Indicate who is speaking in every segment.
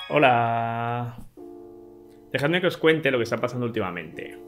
Speaker 1: Hola. Dejadme que os cuente lo que está pasando últimamente.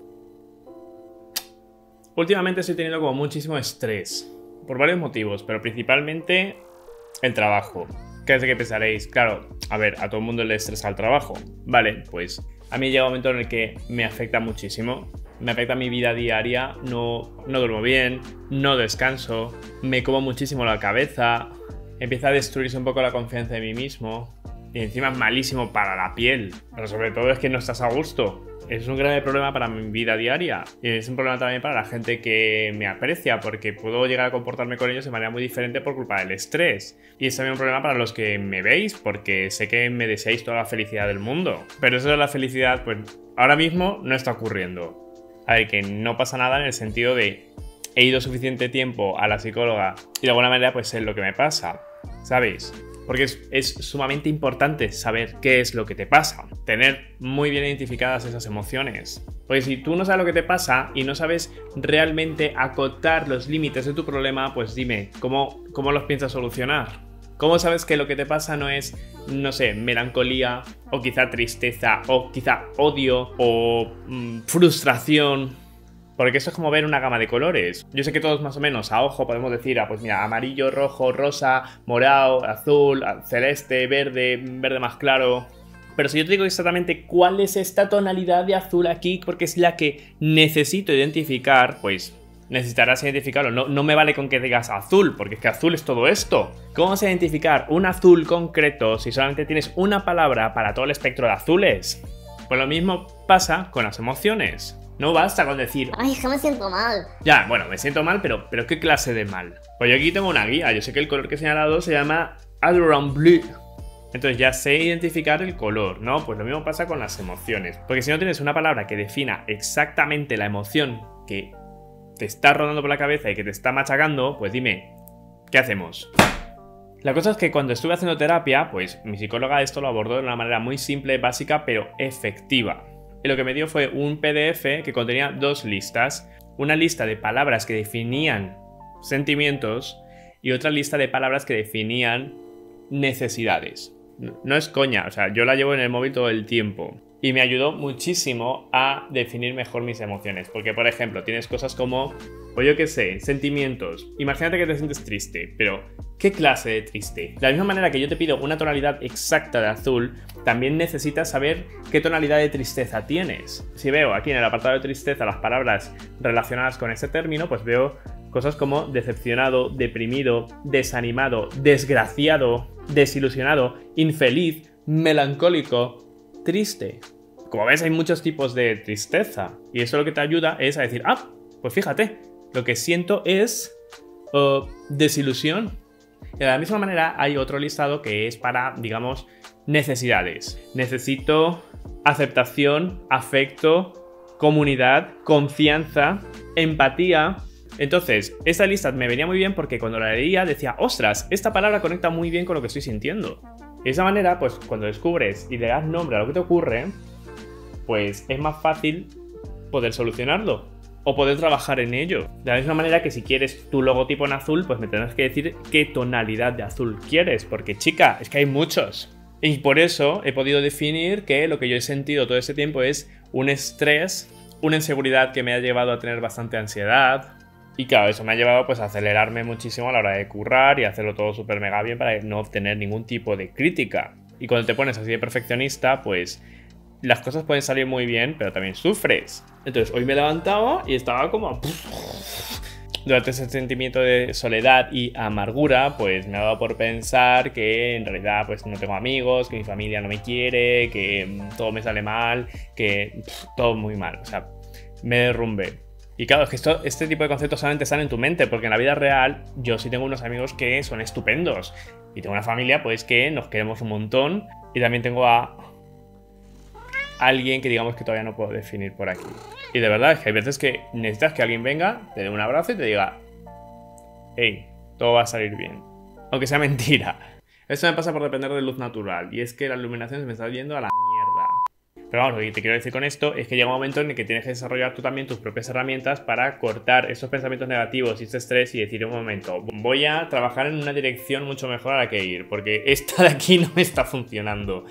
Speaker 1: Últimamente estoy teniendo como muchísimo estrés. Por varios motivos, pero principalmente el trabajo. ¿Qué es de que pensaréis? Claro, a ver, a todo el mundo le estresa el trabajo. Vale, pues a mí llega un momento en el que me afecta muchísimo. Me afecta mi vida diaria, no duermo bien, no descanso, me como muchísimo la cabeza, empieza a destruirse un poco la confianza de mí mismo. Y encima es malísimo para la piel. Pero sobre todo es que no estás a gusto. Es un grave problema para mi vida diaria. Y es un problema también para la gente que me aprecia, porque puedo llegar a comportarme con ellos de manera muy diferente por culpa del estrés. Y es también un problema para los que me veis, porque sé que me deseáis toda la felicidad del mundo. Pero eso de la felicidad, pues ahora mismo no está ocurriendo. A ver, que no pasa nada en el sentido de he ido suficiente tiempo a la psicóloga y de alguna manera pues sé lo que me pasa, ¿sabéis? Porque es sumamente importante saber qué es lo que te pasa, tener muy bien identificadas esas emociones. Porque si tú no sabes lo que te pasa y no sabes realmente acotar los límites de tu problema, pues dime, ¿cómo los piensas solucionar? ¿Cómo sabes que lo que te pasa no es, no sé, melancolía, o quizá tristeza, o quizá odio, o frustración? Porque eso es como ver una gama de colores. Yo sé que todos más o menos a ojo podemos decir, pues mira, amarillo, rojo, rosa, morado, azul, celeste, verde, verde más claro. Pero si yo te digo exactamente cuál es esta tonalidad de azul aquí, porque es la que necesito identificar, pues necesitarás identificarlo. No me vale con que digas azul, porque es que azul es todo esto. ¿Cómo vas a identificar un azul concreto si solamente tienes una palabra para todo el espectro de azules? Pues lo mismo pasa con las emociones. No basta con decir,
Speaker 2: ay, es que me siento mal.
Speaker 1: Ya, bueno, me siento mal, pero ¿qué clase de mal? Pues yo aquí tengo una guía. Yo sé que el color que he señalado se llama Adron Blue. Entonces ya sé identificar el color, ¿no? Pues lo mismo pasa con las emociones. Porque si no tienes una palabra que defina exactamente la emoción que te está rodando por la cabeza y que te está machacando, pues dime, ¿qué hacemos? La cosa es que cuando estuve haciendo terapia, pues mi psicóloga esto lo abordó de una manera muy simple, básica, pero efectiva. Y lo que me dio fue un PDF que contenía dos listas. Una lista de palabras que definían sentimientos y otra lista de palabras que definían necesidades. No es coña, o sea, yo la llevo en el móvil todo el tiempo. Y me ayudó muchísimo a definir mejor mis emociones. Porque, por ejemplo, tienes cosas como, pues yo qué sé, sentimientos. Imagínate que te sientes triste, pero ¿qué clase de triste? De la misma manera que yo te pido una tonalidad exacta de azul, también necesitas saber qué tonalidad de tristeza tienes. Si veo aquí en el apartado de tristeza las palabras relacionadas con ese término, pues veo cosas como decepcionado, deprimido, desanimado, desgraciado, desilusionado, infeliz, melancólico, triste. Como ves, hay muchos tipos de tristeza. Y eso lo que te ayuda es a decir, pues fíjate, lo que siento es desilusión. De la misma manera hay otro listado que es para, digamos, necesidades. Necesito aceptación, afecto, comunidad, confianza, empatía. Entonces, esta lista me venía muy bien porque cuando la leía decía, ostras, esta palabra conecta muy bien con lo que estoy sintiendo. De esa manera, pues cuando descubres y le das nombre a lo que te ocurre, pues es más fácil poder solucionarlo o poder trabajar en ello. De la misma manera que si quieres tu logotipo en azul, pues me tendrás que decir qué tonalidad de azul quieres, porque chica, es que hay muchos. Y por eso he podido definir que lo que yo he sentido todo ese tiempo es un estrés, una inseguridad que me ha llevado a tener bastante ansiedad. Y claro, eso me ha llevado pues a acelerarme muchísimo a la hora de currar y hacerlo todo súper mega bien para no obtener ningún tipo de crítica. Y cuando te pones así de perfeccionista, pues las cosas pueden salir muy bien, pero también sufres. Entonces hoy me levantaba y estaba como... Durante ese sentimiento de soledad y amargura, pues me ha dado por pensar que en realidad pues no tengo amigos, que mi familia no me quiere, que todo me sale mal, que todo muy mal. O sea, me derrumbé. Y claro, es que este tipo de conceptos solamente están en tu mente, porque en la vida real yo sí tengo unos amigos que son estupendos. Y tengo una familia pues que nos queremos un montón. Y también tengo a alguien que digamos que todavía no puedo definir por aquí. Y de verdad es que hay veces que necesitas que alguien venga, te dé un abrazo y te diga, hey, todo va a salir bien. Aunque sea mentira. Esto me pasa por depender de luz natural. Y es que la iluminación se me está yendo a la mierda. Pero vamos, lo que te quiero decir con esto es que llega un momento en el que tienes que desarrollar tú también tus propias herramientas para cortar esos pensamientos negativos y este estrés y decir, un momento, voy a trabajar en una dirección mucho mejor a la que ir, porque esta de aquí no me está funcionando.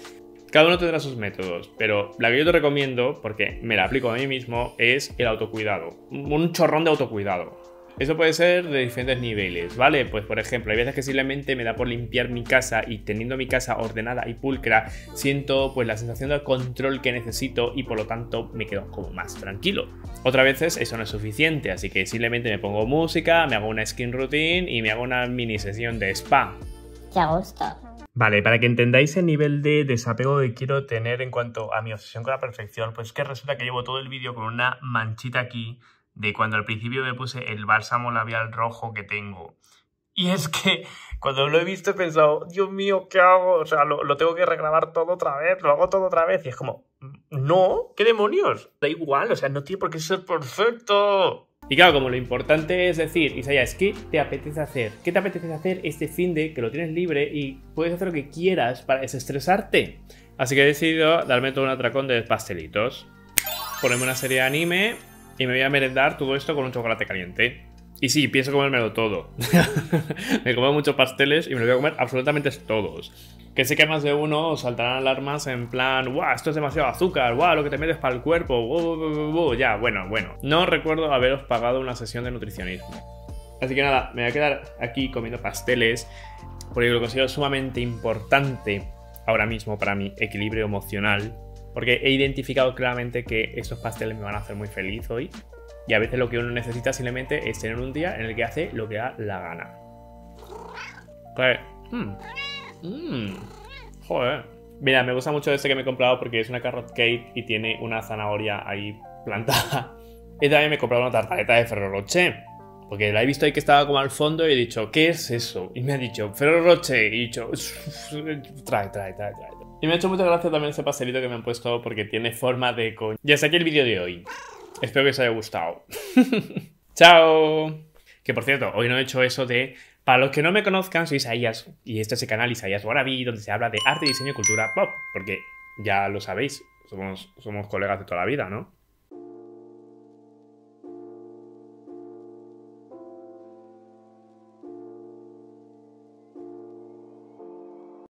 Speaker 1: Cada uno tendrá sus métodos, pero la que yo te recomiendo, porque me la aplico a mí mismo, es el autocuidado. Un chorrón de autocuidado. Eso puede ser de diferentes niveles, ¿vale? Pues por ejemplo, hay veces que simplemente me da por limpiar mi casa y teniendo mi casa ordenada y pulcra, siento pues la sensación de control que necesito y por lo tanto me quedo como más tranquilo. Otras veces eso no es suficiente, así que simplemente me pongo música, me hago una skin routine y me hago una mini sesión de spa.
Speaker 2: ¡Qué gusto!
Speaker 1: Vale, para que entendáis el nivel de desapego que quiero tener en cuanto a mi obsesión con la perfección, pues es que resulta que llevo todo el vídeo con una manchita aquí de cuando al principio me puse el bálsamo labial rojo que tengo. Y es que cuando lo he visto he pensado, Dios mío, ¿qué hago? O sea, lo tengo que regrabar todo otra vez, lo hago todo otra vez. Y es como, no, ¿qué demonios? Da igual, o sea, no tiene por qué ser perfecto. Y claro, como lo importante es decir, Isaías, ¿qué te apetece hacer? ¿Qué te apetece hacer este finde que lo tienes libre y puedes hacer lo que quieras para desestresarte? Así que he decidido darme todo un atracón de pastelitos, ponerme una serie de anime y me voy a merendar todo esto con un chocolate caliente. Y sí, pienso comérmelo todo. Me como muchos pasteles y me lo voy a comer absolutamente todos. Que sé que más de uno os saltarán alarmas en plan, ¡guau! Esto es demasiado azúcar, ¡guau! Lo que te metes para el cuerpo, ¡guau! Ya, bueno. No recuerdo haberos pagado una sesión de nutricionismo. Así que nada, me voy a quedar aquí comiendo pasteles porque lo considero sumamente importante ahora mismo para mi equilibrio emocional. Porque he identificado claramente que estos pasteles me van a hacer muy feliz hoy. Y a veces lo que uno necesita simplemente es tener un día en el que hace lo que da la gana. Joder. Joder. Mira, me gusta mucho este que me he comprado porque es una carrot cake y tiene una zanahoria ahí plantada. Y también me he comprado una tartaleta de Ferrero Rocher. Porque la he visto ahí que estaba como al fondo y he dicho, ¿qué es eso? Y me ha dicho, Ferrero Rocher. Y he dicho, trae. Y me ha hecho mucha gracia también ese pastelito que me han puesto porque tiene forma de coño. Ya está aquí el vídeo de hoy. Espero que os haya gustado. ¡Chao! Que por cierto, hoy no he hecho eso de... Para los que no me conozcan, soy Isaías. Y este es el canal Isaías Wannabe, donde se habla de arte, diseño y cultura pop. Porque ya lo sabéis, somos colegas de toda la vida, ¿no?